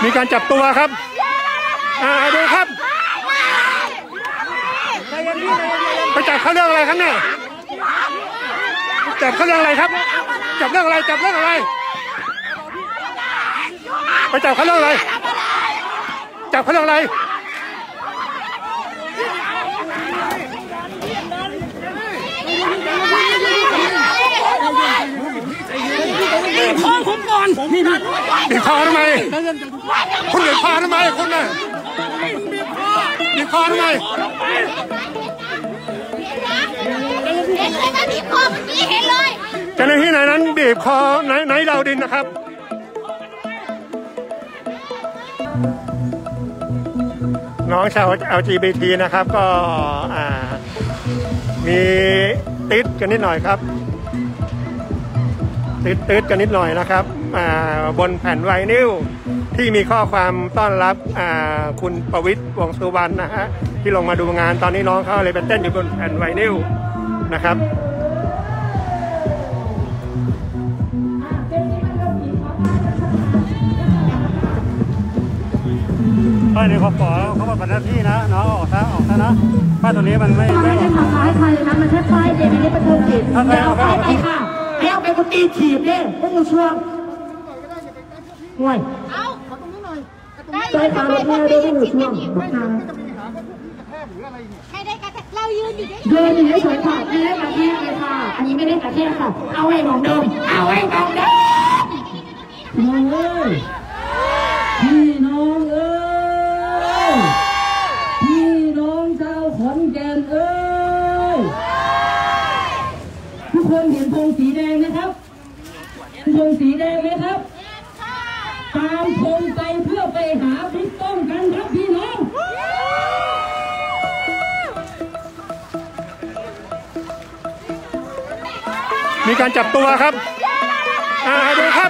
มีการจับตัวครับดูครับไปจับเขาเรื่องอะไรครับเนี่ยจับเขาเรื่องอะไรครับจับเรื่องอะไรจับเรื่องอะไรไปจับเขาเรื่องอะไรจับเขาเรื่องอะไรบีบคอผมก่อนบีบคอทำไมคุณบีบคอทำไมคุณน่ะบีบคอทำไมเจ้าหน้าที่ไหนนั้นบีบคอไหนดาวดินนะครับน้องชาว LGBT นะครับก็มีติดกันนิดหน่อยครับติดกันนิดหน่อยนะครับบนแผ่นไวนิลที่มีข้อความต้อนรับคุณประวิตร วงษ์สุวรรณนะฮะที่ลงมาดูงานตอนนี้น้องเขาเลยไปเต้นอยู่บนแผ่นไวนิลนะครับป้ายนี้เขามาบัตรหน้าที่นะน้องออกซะนะป้ายตัวนี้มันไม่ได้ทำร้ายใครนะมันแค่ป้ายเด็กนี้เป็นคนผิดเอาป้ายไปค่ะเอาไปคนตีถีบเนี่ยพวกมึงช่วงห่วยเอาขอตรงนี้หน่อยได้ทำไปคนตีถีบเนี่ยไม่ได้กระแทกเรายืนอยู่เฉยๆค่ะไม่ได้กระแทกเลยค่ะอันนี้ไม่ได้กระแทกค่ะเอาไว้ของเดิมเอาไว้ของเดิมน้องเอ้ยพี่น้องเอ้ยพี่น้องชาวขอนแก่นเอ้ยทุกคนเห็นธงสีแดงนะครับธงสีแดงไหมครับตามธงไปเพื่อไปหาบิ๊กป้อมกันครับพี่น้องมีการจับตัวครับดูครับ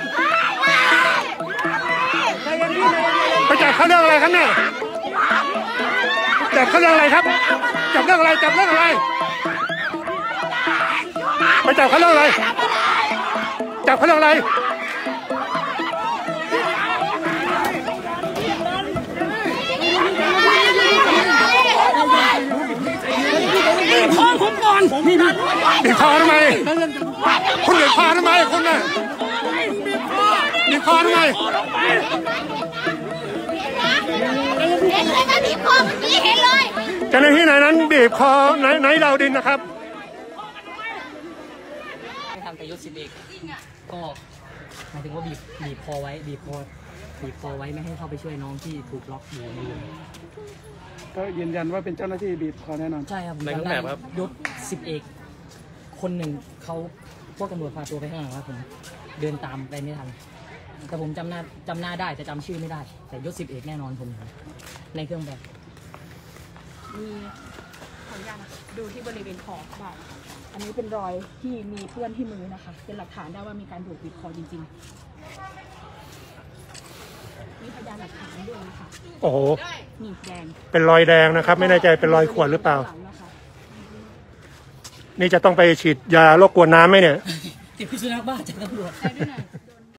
ไปจับเขาเรื่องอะไรครับเนี่ยจับเขาเรื่องอะไรครับจับเรื่องอะไรจับเรื่องอะไรไปจับเขาเรื่องอะไรจับเขาเรื่องอะไรบีบคอผมก่อนบีบคอทำไมคุณบีบคอทำไมคุณน่ะบีบคอทำไมเจ้าหน้าที่ไหนนั้นบีบคอไหนดาวดินนะครับไม่ทำแต่ยศ10 เอกก็หมายถึงว่าบีบคอไว้บีบคอไว้ไม่ให้เข้าไปช่วยน้องที่ถูกล็อกอยู่ในเรือก็ยืนยันว่าเป็นเจ้าหน้าที่บีบคอแน่นอนใช่ครับในรูปแบบครับยศ10 เอกคนหนึ่งเขาพวกตำรวจพาตัวไปข้างหลังครับผมเดินตามไปไม่ทันแต่ผมจำหน้าได้แต่จำชื่อไม่ได้แต่ยศ10 เอกแน่นอนผมในเครื่องแบบมีขออนุญาตนะคะดูที่บริเวณคอบ่าอันนี้เป็นรอยที่มีเปื้อนที่มือนะคะเป็นหลักฐานได้ว่ามีการถูกบีบคอจริงๆมีพยานหลักฐานด้วยนะคะโอ้โหนี่แดงเป็นรอยแดงนะครับไม่แน่ใจเป็นรอยข่วนหรือเปล่านี่จะต้องไปฉีดยาโรคกลัวน้ำไหมเนี่ยติดพิษสุนัขบ้าจากตำรวจ